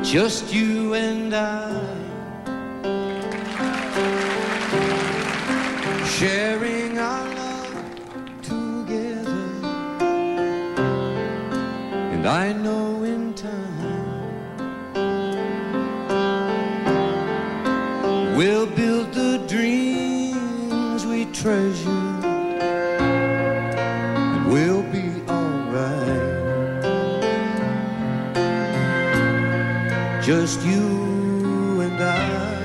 just you and I, sharing our love together. And I know in time we'll build the dreams we treasure, and we'll be just you and I.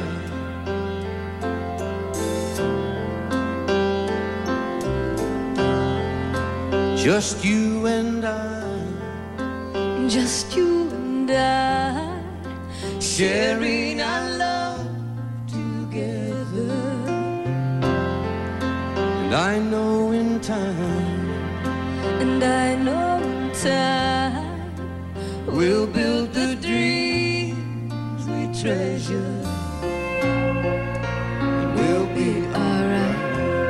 Just you and I. Just you and I. Sharing our love together. And I know in time. And I know in time. We'll build the dream treasure, and we'll be alright.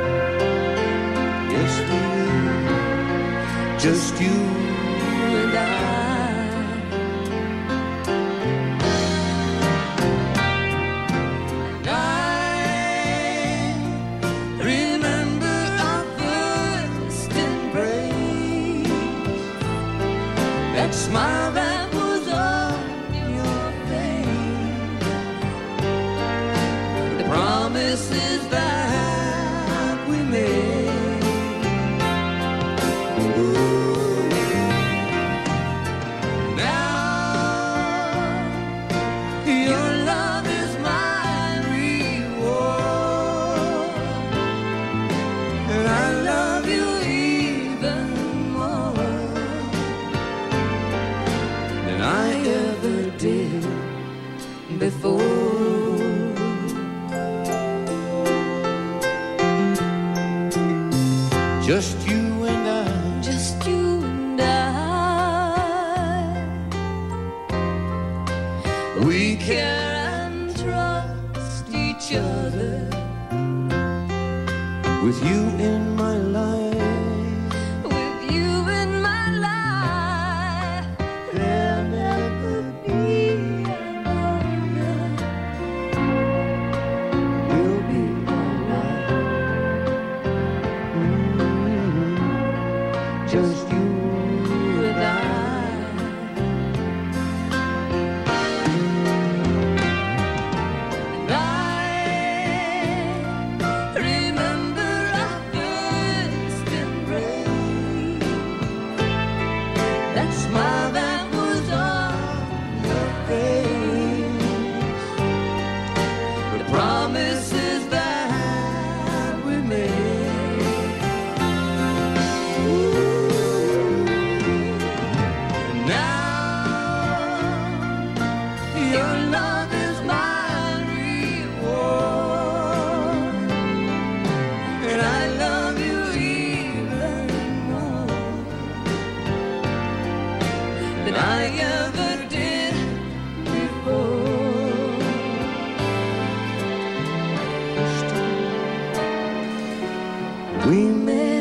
Yes, we will. Just you and I. And I remember our first embrace, that smile that was on your face, the promises that we made. Ooh. Now your love is my reward, and I love you even more than I ever did before. Just you and I. Just you and I. We care and trust each other. With you in my life. With you in my life. There'll never be another. We'll be alright. Just you and I. And I remember our first embrace, that smile that was on your face, the promises that we made. Now your love is my reward, and I love you even more than I ever did before. We met